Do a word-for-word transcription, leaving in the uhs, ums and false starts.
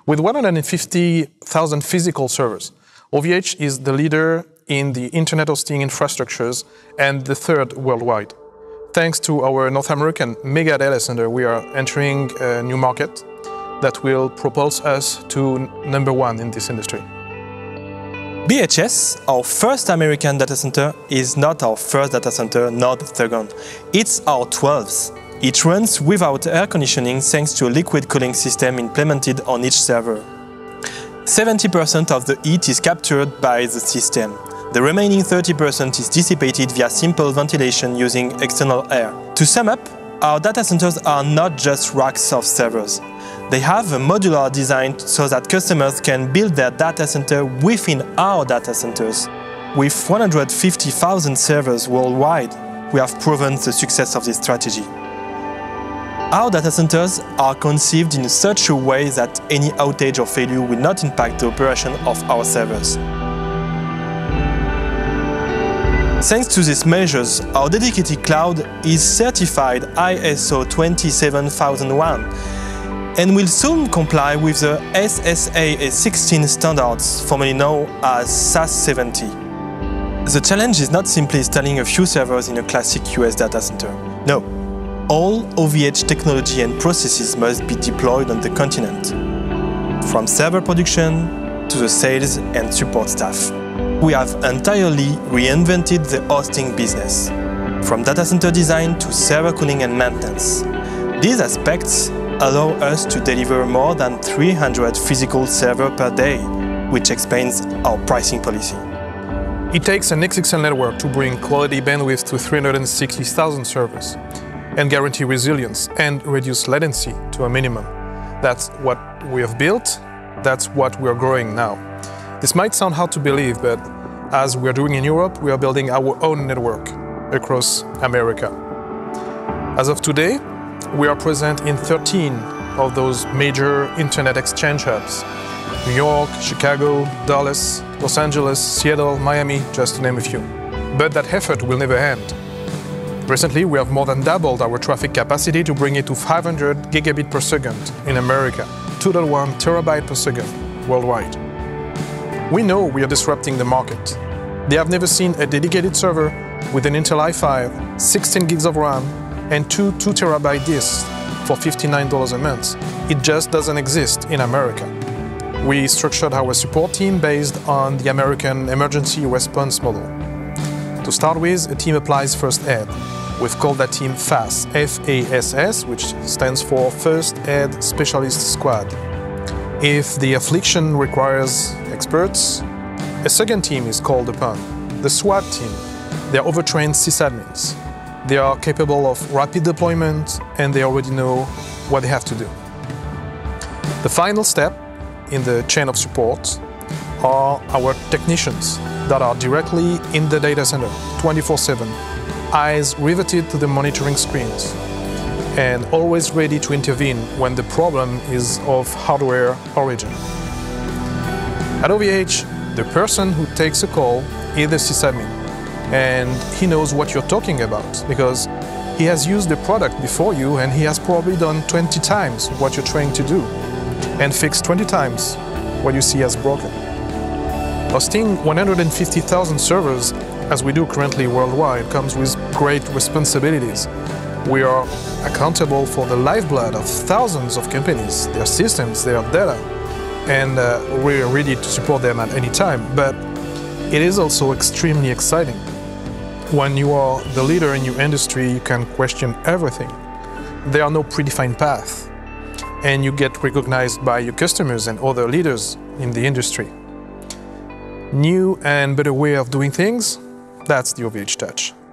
With one hundred fifty thousand physical servers, O V H is the leader in the internet hosting infrastructures and the third worldwide. Thanks to our North American mega data center, we are entering a new market that will propulse us to number one in this industry. B H S, our first American data center, is not our first data center, nor the second. It's our twelfth. It runs without air conditioning thanks to a liquid cooling system implemented on each server. seventy percent of the heat is captured by the system. The remaining thirty percent is dissipated via simple ventilation using external air. To sum up, our data centers are not just racks of servers. They have a modular design so that customers can build their data center within our data centers. With one hundred fifty thousand servers worldwide, we have proven the success of this strategy. Our data centers are conceived in such a way that any outage or failure will not impact the operation of our servers. Thanks to these measures, our dedicated cloud is certified I S O twenty-seven thousand one and will soon comply with the S S A sixteen standards, formerly known as S A S seventy. The challenge is not simply installing a few servers in a classic U S data center. No. All O V H technology and processes must be deployed on the continent, from server production to the sales and support staff. We have entirely reinvented the hosting business, from data center design to server cooling and maintenance. These aspects allow us to deliver more than three hundred physical servers per day, which explains our pricing policy. It takes an X X L network to bring quality bandwidth to three hundred sixty thousand servers and guarantee resilience and reduce latency to a minimum. That's what we have built, that's what we are growing now. This might sound hard to believe, but as we are doing in Europe, we are building our own network across America. As of today, we are present in thirteen of those major internet exchange hubs: New York, Chicago, Dallas, Los Angeles, Seattle, Miami, just to name a few. But that effort will never end. Recently, we have more than doubled our traffic capacity to bring it to five hundred gigabit per second in America, two point one terabyte per second worldwide. We know we are disrupting the market. They have never seen a dedicated server with an Intel i five, sixteen gigs of RAM, and two two terabyte disks for fifty-nine dollars a month. It just doesn't exist in America. We structured our support team based on the American emergency response model. To start with, a team applies first aid. We've called that team FASS, F A S S, which stands for First Aid Specialist Squad. If the affliction requires experts, a second team is called upon, the SWAT team. They are overtrained sysadmins. They are capable of rapid deployment and they already know what they have to do. The final step in the chain of support are our technicians that are directly in the data center, twenty-four seven, eyes riveted to the monitoring screens, and always ready to intervene when the problem is of hardware origin. At O V H, the person who takes a call is the sysadmin, and he knows what you're talking about because he has used the product before you and he has probably done twenty times what you're trying to do and fixed twenty times what you see as broken. Hosting one hundred fifty thousand servers, as we do currently worldwide, comes with great responsibilities. We are accountable for the lifeblood of thousands of companies, their systems, their data, and uh, we're ready to support them at any time. But it is also extremely exciting. When you are the leader in your industry, you can question everything. There are no predefined paths, and you get recognized by your customers and other leaders in the industry. New and better way of doing things, that's the O V H touch.